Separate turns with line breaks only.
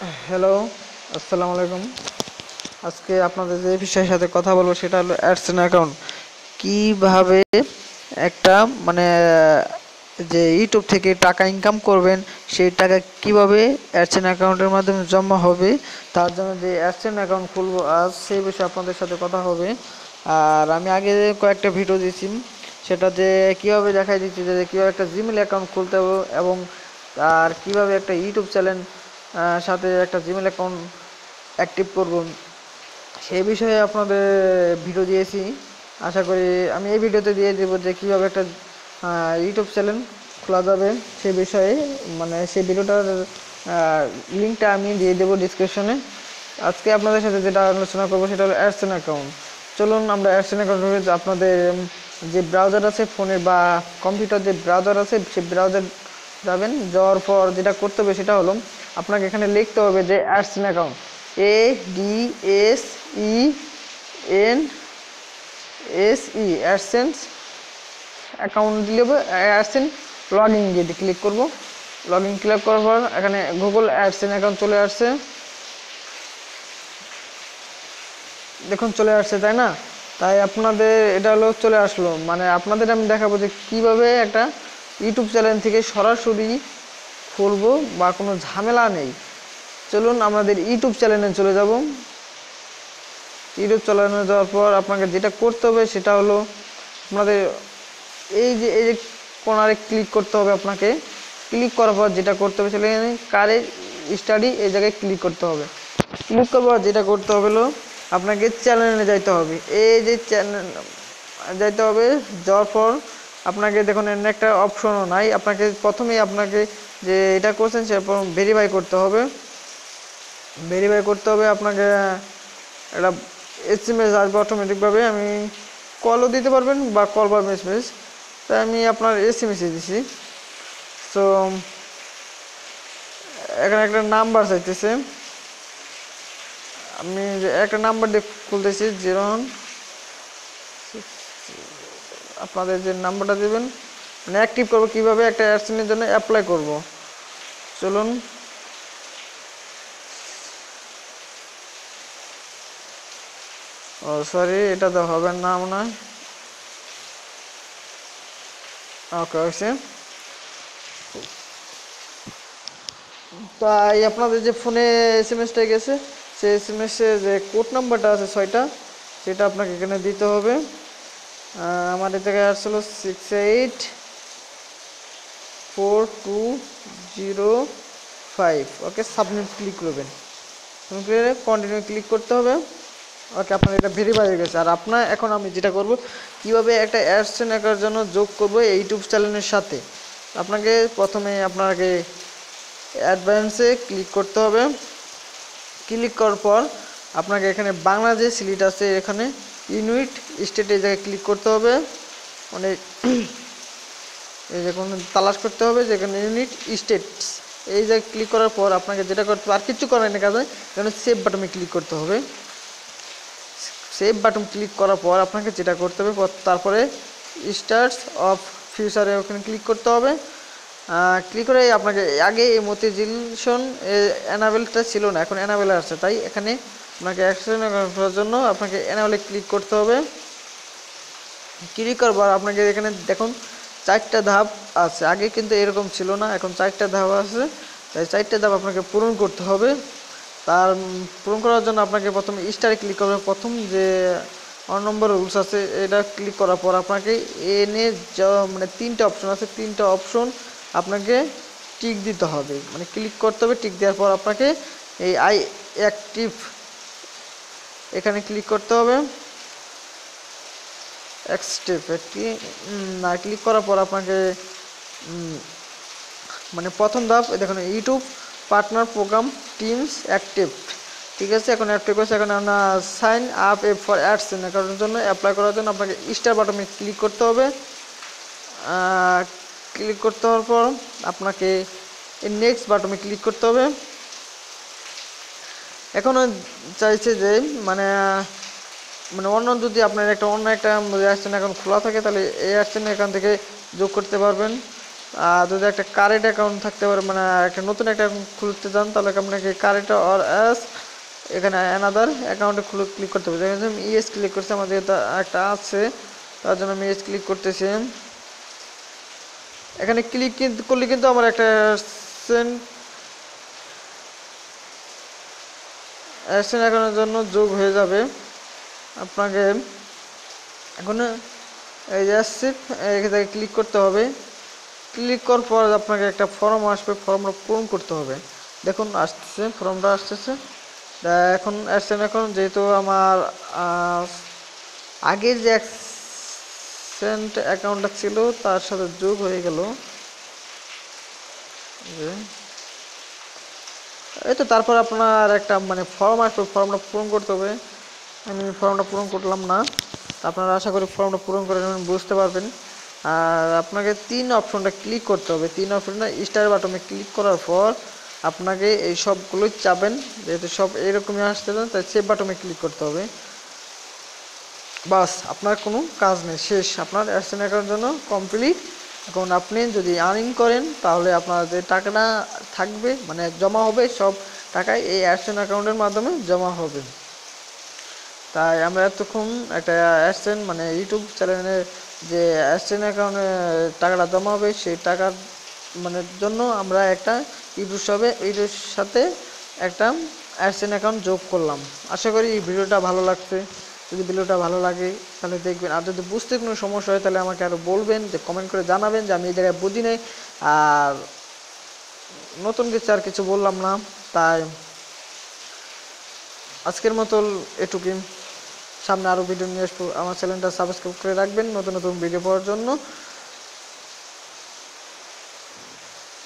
Hello, আসসালামু আলাইকুম। আজকে আপনাদের যে বিষয়ের সাথে কথা বলবো সেটা হলো অ্যাডসেন্স অ্যাকাউন্ট কিভাবে একটা মানে যে ইউটিউব থেকে টাকা ইনকাম করবেন, সেই টাকা কিভাবে অ্যাডসেন্স অ্যাকাউন্টের মাধ্যমে জমা হবে, তার জন্য যে অ্যাডসেন্স অ্যাকাউন্ট খুলবো আজ সেই বিষয়ে আপনাদের সাথে কথা হবে। আর আমি আগে কয়েকটা ভিডিও দিয়েছি, সেটা যে কীভাবে দেখাই দিচ্ছি যে কীভাবে একটা জিমেল অ্যাকাউন্ট খুলতে হবে এবং আর কীভাবে একটা ইউটিউব চ্যানেল সাথে একটা জিমেল অ্যাকাউন্ট অ্যাক্টিভ করব, সেই বিষয়ে আপনাদের ভিডিও দিয়েছি। আশা করি আমি এই ভিডিওতে দিয়ে দেবো যে কীভাবে একটা ইউটিউব চ্যানেল খোলা যাবে সেই বিষয়ে, মানে সেই ভিডিওটার লিঙ্কটা আমি দিয়ে দেবো ডিসক্রিপশনে। আজকে আপনাদের সাথে যেটা আলোচনা করবো সেটা হলো অ্যাডসেন্স অ্যাকাউন্ট। চলুন আমরা অ্যাডসেন্স অ্যাকাউন্ট আপনাদের যে ব্রাউজার আছে ফোনে বা কম্পিউটার যে ব্রাউজার আছে সেই ব্রাউজার যাবেন। যাওয়ার পর যেটা করতে হবে সেটা হলো আপনাকে এখানে লিখতে হবে যে AdSense account, ADSENSE AdSense account দিলে অ্যাডসেন্স লগ ইন দিয়ে ক্লিক করব। লগ ইন ক্লিক করার পর এখানে গুগল অ্যাডসেন্স অ্যাকাউন্ট চলে আসছে, দেখুন চলে আসছে তাই না? তাই আপনাদের এটা হলো চলে আসলো, মানে আপনাদের আমি দেখাবো যে কীভাবে একটা ইউটিউব চ্যানেল থেকে সরাসরি খুলবো বা কোনো ঝামেলা নেই। চলুন আমাদের ইউটিউব চ্যানেলে চলে যাব। ইউটিউব চ্যানেলে যাওয়ার পর আপনাকে যেটা করতে হবে সেটা হলো আপনাদের এই যে কোনারে ক্লিক করতে হবে। আপনাকে ক্লিক করার পর যেটা করতে হবে সেটা কারে স্টাডি, এই জায়গায় ক্লিক করতে হবে। ক্লিক করার পর যেটা করতে হবে হলো আপনাকে চ্যানেলে যাইতে হবে। এই যে চ্যানেল যাইতে হবে, যাওয়ার পর আপনাকে দেখুন এর একটা অপশনও নাই, আপনাকে প্রথমেই আপনাকে যে এটা করছেন সেরকম ভেরিফাই করতে হবে। ভেরিফাই করতে হবে আপনাকে একটা SMS আসবে অটোমেটিকভাবে। আমি কলও দিতে পারবেন বা কল বা মেসেজ, তাই আমি আপনার SMS দিছি। তো এখানে একটা নাম্বার চাইতেছে, আমি একটা নাম্বার দিয়ে খুলতেছি 01। আপনাদের যে নাম্বারটা দেবেন মানে অ্যাক্টিভ করবো কীভাবে একটা অ্যাডসেন্সের জন্য অ্যাপ্লাই করব। চলুন সরি, এটা তো হবে না মনে হয়। ওকে হয়েছে। তাই আপনাদের যে ফোনে SMS-টা গেছে সেই SMS-এ যে কোড নাম্বারটা আছে 6টা, সেটা আপনাকে এখানে দিতে হবে। আমার এই জায়গায় আসলো 684205। ওকে, সাবমিট ক্লিক করবেন। কন্টিনিউ ক্লিক করতে হবে। ওকে, আপনার এটা ভেরিফাই হয়ে গেছে। আর আপনার এখন আমি যেটা করব কীভাবে একটা অ্যাডসেন্স অ্যাকাউন্টের জন্য যোগ করব এই ইউটিউব চ্যানেলের সাথে, আপনাকে প্রথমে আপনাকে অ্যাডভান্সে ক্লিক করতে হবে। ক্লিক করার পর আপনাকে এখানে বাংলা যে সিলেক্ট আছে এখানে ইউনিট স্টেট এই জায়গায় ক্লিক করতে হবে। মানে এই যে কোনো তালাশ করতে হবে যেখানে ইউনিট স্টেটস, এই জায়গায় ক্লিক করার পর আপনাকে যেটা করতে হবে আর কিছু করার নেই কাজে, এখানে সেভ বাটনে ক্লিক করতে হবে। সেভ বাটন ক্লিক করার পর আপনাকে যেটা করতে হবে তারপরে স্টার্টস অফ ফিউচারে ওখানে ক্লিক করতে হবে। ক্লিক করে আপনাকে আগে এই মতিঝিলশন অ্যানাবেলটা ছিল না, এখন অ্যানাবেল আসছে, তাই এখানে আপনাকে অ্যাকশন করার জন্য আপনাকে অ্যানাবেলে ক্লিক করতে হবে। ক্লিক করবার আপনাকে এখানে দেখুন 4টা ধাপ আছে, আগে কিন্তু এরকম ছিল না, এখন 4টা ধাপ আছে। তাই 4টা ধাপ আপনাকে পূরণ করতে হবে। তার পূরণ করার জন্য আপনাকে প্রথমে স্টারে ক্লিক করবে। প্রথম যে 1 নম্বর রুলস আছে এটা ক্লিক করার পর আপনাকে এনে মানে 3টা অপশন আছে, 3টা অপশন আপনাকে টিক দিতে হবে, মানে ক্লিক করতে হবে। টিক দেওয়ার পর আপনাকে এই আই অ্যাক্টিভ এখানে ক্লিক করতে হবে। অ্যাক্টিভ না ক্লিক করার পর আপনাকে মানে প্রথম ধাপ দেখুন YouTube partner program teams active, ঠিক আছে। এখন অ্যাক্টিভ করছে, এখন আপনার সাইন আপ ফর অ্যাডসেন্স অ্যাকাউন্টের জন্য অ্যাপ্লাই করার জন্য আপনাকে স্টার বাটনে ক্লিক করতে হবে। ক্লিক করতে হওয়ার পর আপনাকে নেক্সট বাটনে ক্লিক করতে হবে। এখনও চাইছে যে মানে অন্য যদি আপনার অন্য একটা অ্যাডসেন্স অ্যাকাউন্ট খোলা থাকে তাহলে এই অ্যাডসেন্স অ্যাকাউন্ট থেকে যোগ করতে পারবেন। যদি একটা কারেন্ট অ্যাকাউন্ট থাকতে পারে, মানে একটা নতুন একটা অ্যাকাউন্ট খুলতে চান, তাহলে আপনাকে কারেন্ট অর এস এখানে অ্যানাদার অ্যাকাউন্টে ক্লিক করতে হবে। যেখানে আমি ইএস ক্লিক করছি, আমাদের একটা আছে, তার জন্য আমি ইএস ক্লিক করতেছি। এখানে ক্লিক করলে কিন্তু আমার একটা অ্যাডসেন্স অ্যাকাউন্টের জন্য যোগ হয়ে যাবে। আপনাকে এখন এই যে আসছে, এখানে ক্লিক করতে হবে। ক্লিক করার পর আপনাকে একটা ফর্ম আসবে, ফর্মটা পূরণ করতে হবে। দেখুন আসতেছে, ফর্মটা আসতেছে। এখন অ্যাডসেন্স অ্যাকাউন্ট যেহেতু আমার আগের যে অ্যাডসেন্স অ্যাকাউন্টটা ছিল তার সাথে যোগ হয়ে গেল। এই তো তারপর আপনার একটা মানে ফর্ম আসবে, ফর্মটা পূরণ করতে হবে। আমি ফর্মটা পূরণ করলাম না, আপনারা আশা করি ফর্মটা পূরণ করে বুঝতে পারবেন। আর আপনাকে 3 অপশনটা ক্লিক করতে হবে। 3 অপশনটা স্টার বাটনে ক্লিক করার পর আপনাকে এই সবগুলোই চাবেন, যেহেতু সব এইরকমই আসতে চান, তাই সেভ বাটনে ক্লিক করতে হবে। বাস, আপনার কোনো কাজ নেই, শেষ। আপনার অ্যাডসেন্স অ্যাকাউন্টের জন্য কমপ্লিট। এখন আপনি যদি আর্নিং করেন, তাহলে আপনার যে টাকাটা থাকবে মানে জমা হবে, সব টাকাই এই অ্যাডসেন্স অ্যাকাউন্টের মাধ্যমে জমা হবে। তাই আমরা এতক্ষণ একটা অ্যাডসেন্স মানে ইউটিউব চ্যানেলের যে অ্যাডসেন্স অ্যাকাউন্টে টাকাটা জমা হবে, সেই টাকার মানে জন্য আমরা একটা ইউটিউবের সাথে একটা অ্যাডসেন্স অ্যাকাউন্ট যোগ করলাম। আশা করি এই ভিডিওটা ভালো লাগছে। যদি ভিডিওটা ভালো লাগে তাহলে দেখবেন, আর যদি বুঝতে কোনো সমস্যা হয় তাহলে আমাকে আরও বলবেন, যে কমেন্ট করে জানাবেন যে আমি এই জায়গায় বুঝি নাই। আর নতুন কিছু আর কিছু বললাম না, তাই আজকের মতো এটুকুই। সামনে আরও ভিডিও নিয়ে আসবো। আমার চ্যানেলটা সাবস্ক্রাইব করে রাখবেন নতুন নতুন ভিডিও পাওয়ার জন্য।